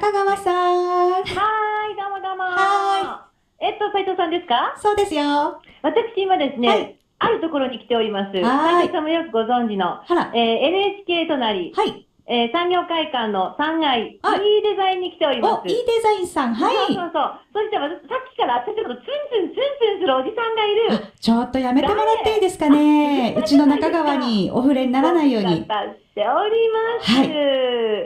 中川さん。 はーい、どうもどうも。 は斉藤さんですか？ そうですよ。 私今ですね、 はい。 あるところに来ております。 はーい。 斉藤さんもよくご存知の、 あら。 NHK 隣、 はい。 産業会館の3階、いいはい。 デザインに来ておりまお、 す。 いいデザインさん。はそうそうい。 そう。そして私、さっきから私のことツンツンツンツンするおじさんがいあ、 る。 ちょっとやめてもらっていいですかあ、うね。うるさいちの中じゃないですか。 川にお触れにならないように。 ご無沙汰しております。 はい。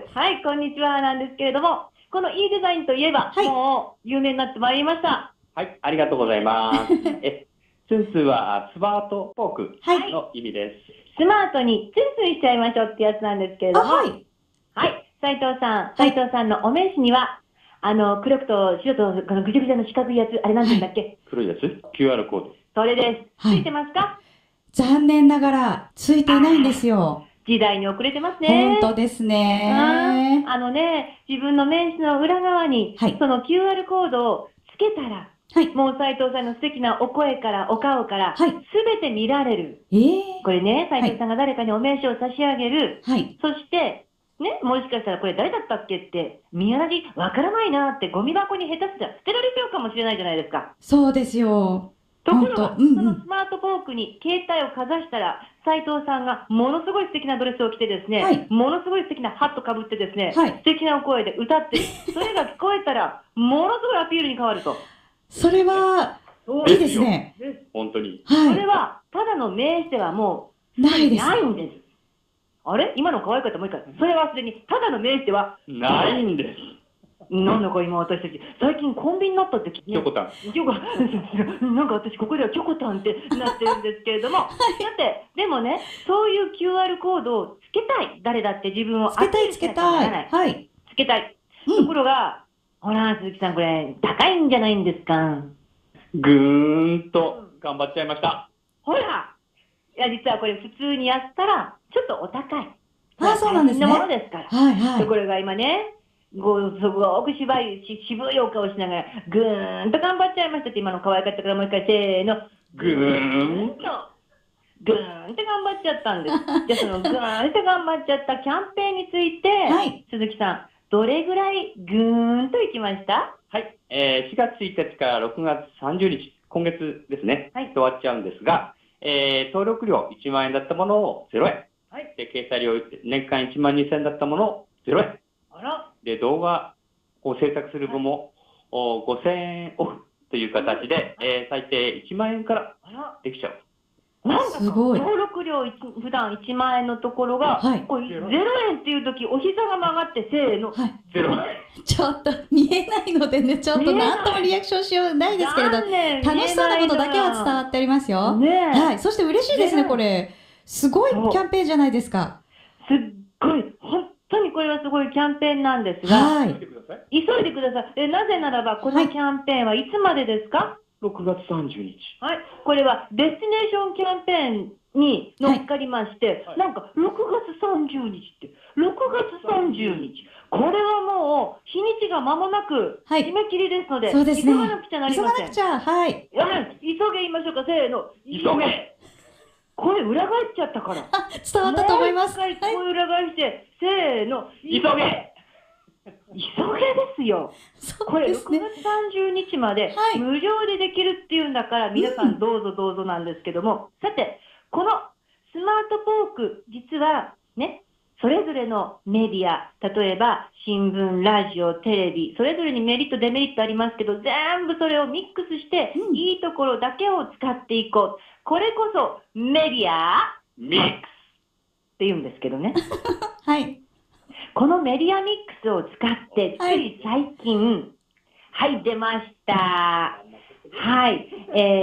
はい、こんにちはなんですけれども、このいいデザインといえば、 はい。 もう有名になってまいりました。 はい、ありがとうございます。ツンツンはスマートフォークはい。 の意味です。 スマートにツンツンしちゃいましょうってやつなんですけれあ、 ども、 はい。 はい、斉藤さん、斉はい。 藤さんのお名刺には、黒くと白とこのぐちゃぐちゃの四角いやつ、あれなんて言うんだっけ？ 黒いやつ ?QR コード。 それです。 はい。 ついてますか？ 残念ながら、ついていないんですよ。 時代に遅れてますね。 本当ですね。 自分の名刺の裏側に、 はい。 その QR コードをつけたら、 はい。 もう斉藤さんの素敵なお声からお顔から、 はい。 すべて見られる。これね、斉藤さんが誰かにお名刺を差し上げる。 はい。 そして、ね、もしかしたらこれ誰だったっけって、宮ラジわからないなってゴミ箱に下手すりゃ捨てられちゃうかもしれないじゃないですか。 そうですよ。 ところが、 本当。うんうん。 そのスマートフォークに携帯をかざしたら、斉藤さんがものすごい素敵なドレスを着てですね、 はい。 ものすごい素敵なハットかぶってですね、 はい。 素敵なお声で歌ってる。それが聞こえたら、ものすごいアピールに変わると。 それは、いいですね。 本当に。 はい。 それは、ただの名刺ではもう、 ないです。 ないんです。あれ今の可愛かったもう一回。それはすでに、ただの名刺ではないんです。 なんだか今私たち、最近コンビニになったって聞いて、 キョコタン。 なんか私ここではキョコタンってなってるんですけれども、だって、でもね、そういう QR コードをつけたい。誰だって自分をつけたい、つけたい。はい。 つけたい。 うん。 ところが、ほら、鈴木さんこれ、高いんじゃないんですか。 ぐーんと頑張っちゃいました。 ほら、いや、実はこれ普通にやったら、ちょっとお高い。 ああ、そうなんですね。 ものですから。 はいはい。 ところが今ね、すごく渋いお顔しながら、ぐーんと頑張っちゃいましたって、今の可愛かったからもう一回、せーの。 ぐーんと。 ぐーんって頑張っちゃったんです。じゃあそのぐーんって頑張っちゃったキャンペーンについて、はい、鈴木さん、どれぐらいぐーんといきました？ はい、4月1日から6月30日、今月ですね、はい、終わっちゃうんですが、登録料1万円だったものを0円。はい。で、掲載料年間1万2000円だったものを0円。あら。で、動画を制作する分も、5000円オフという形で、最低1万円からできちゃう。 なんか登録料普段1万円のところが、はい、これ0円っていうとき、お膝が曲がって、せーの、はい、0円。 ちょっと見えないのでね、ちょっと何ともリアクションしようないですけれど、楽しそうなことだけは伝わっておりますよ。はい。そして嬉しいですね、これ。すごいキャンペーンじゃないですか。 すっごい、本当にこれはすごいキャンペーンなんですが、 はい。 急いでください。なぜならば、このキャンペーンはいつまでですか ？6月30日。 はい。これはデスティネーションキャンペーンに乗っかりまして、はい、なんか6月30日って、6月30日。これはもう日にちが間もなく締め切りですので、 そうですね、 急がなくちゃなりません。 急がなくちゃ、はい。 急げ言いましょうか、せーの。急げ。これ裏返っちゃったから。 伝わったと思います。 もう一回こう裏返して、せーの。急げ。急げですよ。これ6月30日まで無料でできるっていうんだから、皆さんどうぞどうぞなんですけども、さて、このスマートフォーク、実はね、それぞれのメディア、例えば新聞、ラジオ、テレビ、それぞれにメリット、デメリットありますけど、全部それをミックスして、いいところだけを使っていこう。これこそメディアミックスって言うんですけどね。 はい。 このメディアミックスを使って、つい最近、はい、出ました。はい、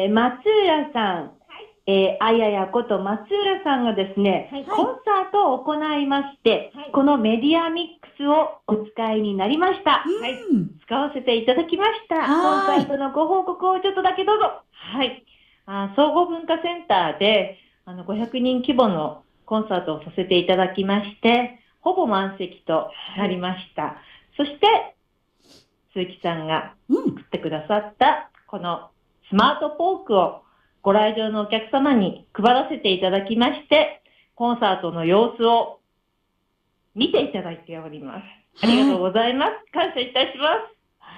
松浦さん、あややこと松浦さんがですね、コンサートを行いまして、このメディアミックスをお使いになりました。はい、使わせていただきました。コンサートのご報告をちょっとだけどうぞ。はい。総合文化センターで、500人規模のコンサートをさせていただきまして、ほぼ満席となりました。そして、鈴木さんが作ってくださった、このスマートフォークをご来場のお客様に配らせていただきまして、コンサートの様子を見ていただいております。 ありがとうございます。感謝いたします。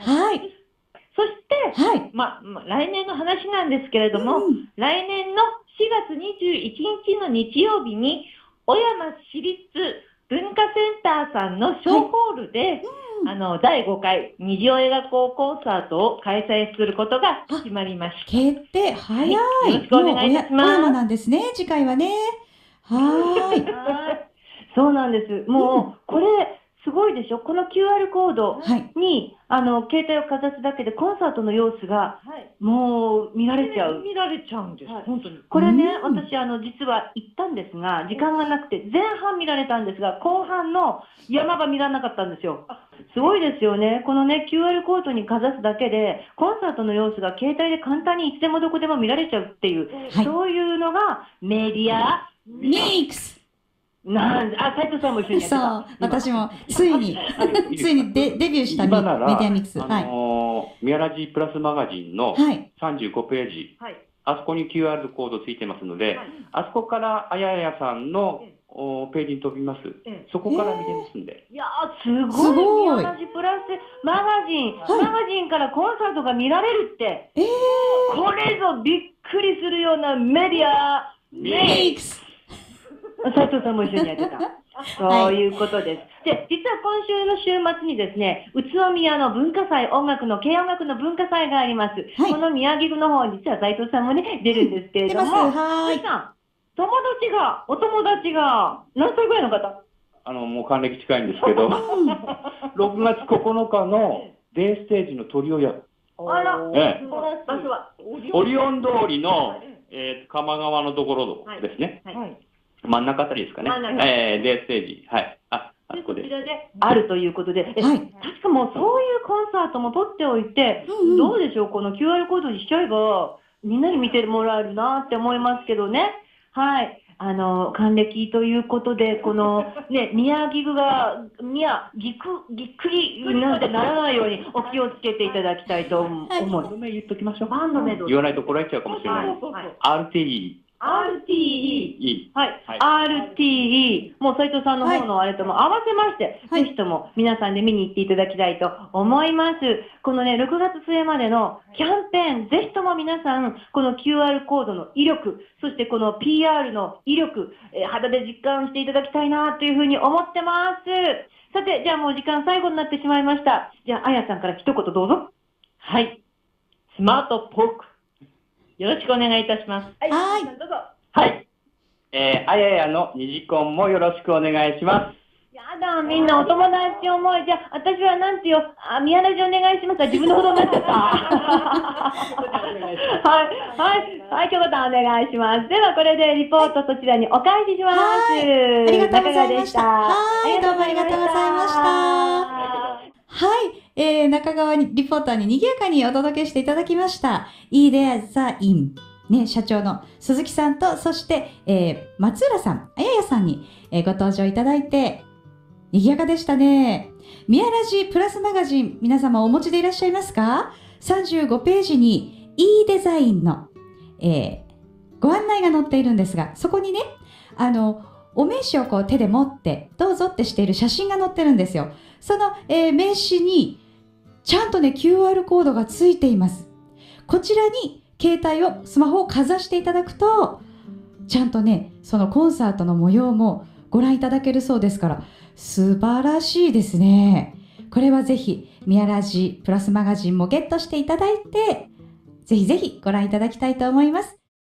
はい。 そして、 はい。 来年の話なんですけれども、来年の4月21日の日曜日に、小山市立文化センターさんのショーホールで、第5回虹尾映画校コンサートを開催することが決まりました。 決定、早い。 よろしくお願いいたします。 小山なんですね、次回はね。はい。 そうなんです。もう、これ、すごいでしょ。この QR コードに、携帯をかざすだけでコンサートの様子が、もう見られちゃう。 見られちゃうんです。本当に。 これね、私、実は行ったんですが、時間がなくて、前半見られたんですが、後半の山場見られなかったんですよ。すごいですよね。このね、QR コードにかざすだけで、コンサートの様子が携帯で簡単にいつでもどこでも見られちゃうっていう、そういうのがメディアミックス。 斉藤さんも一緒にやってた。 そう、私もついにデビューしたメディアミックス。 宮ラジプラスマガジンの35ページ、あそこに QR コードついてますので、あそこからあややさんのページに飛びます。そこから見れますんで。 いやー、すごい。宮ラジプラスマガジンからコンサートが見られるって、これぞびっくりするようなメディアミックス。斉藤さんも一緒にやってた。そういうことです。で、実は今週の週末にですね、宇都宮の文化祭、軽音楽の文化祭があります。この宮城の方に実は斉藤さんもね、出るんですけれども、 はい。 お友達が、何歳ぐらいの方？ もう還暦近いんですけど、6月9日のデイステージの鳥をやる。 あら、場所はオリオン通りの、鎌川のところですね。真ん中あたりですかね。デイステージ。はい。あそこで。 こちらであるということで、確かもうそういうコンサートも取っておいて、どうでしょう、この QR コードにしちゃえば、みんなに見てもらえるなって思いますけどね。はい。還暦ということで、このね、宮城が、ぎっくりなんてならないようにお気をつけていただきたいと思う。 バンド名言っときましょう。 バンド名言わないと怒られちゃうかもしれない。RTE。はい。RTE。もう斉藤さんの方のあれとも合わせまして、ぜひとも皆さんで見に行っていただきたいと思います。このね、6月末までのキャンペーン、ぜひとも皆さん、この QR コードの威力、そしてこの PR の威力、肌で実感していただきたいなというふうに思ってます。さて、じゃあもう時間最後になってしまいました。じゃあ、あやさんから一言どうぞ。はい。スマートポーク。よろしくお願いいたします。 はい。 どうぞ。 はい。あややの二次コンもよろしくお願いします。 やだ、みんなお友達思い。じゃあ、私はなんてよ、宮ラジお願いします。自分のことになっちゃった。はい、京子さんお願いします。では、これでリポートそちらにお返しします。 ありがとうございました。はい、どうもありがとうございました。はい、中川リポーターに賑やかにお届けしていただきました。いいでやざいん。ね、社長の鈴木さんと、そして、松浦さん、あややさんに、ご登場いただいて、賑やかでしたね。宮ラジプラスマガジン、皆様お持ちでいらっしゃいますか？ 35 ページに E デザインの、ご案内が載っているんですが、そこにね、お名刺をこう手で持って、どうぞってしている写真が載ってるんですよ。その、名刺に、ちゃんとね、QR コードがついています。こちらに、携帯スマホをかざしていただくと、ちゃんとね、そのコンサートの模様もご覧いただけるそうですから、素晴らしいですね。これはぜひ、宮ラジプラスマガジンもゲットしていただいて、ぜひぜひご覧いただきたいと思います。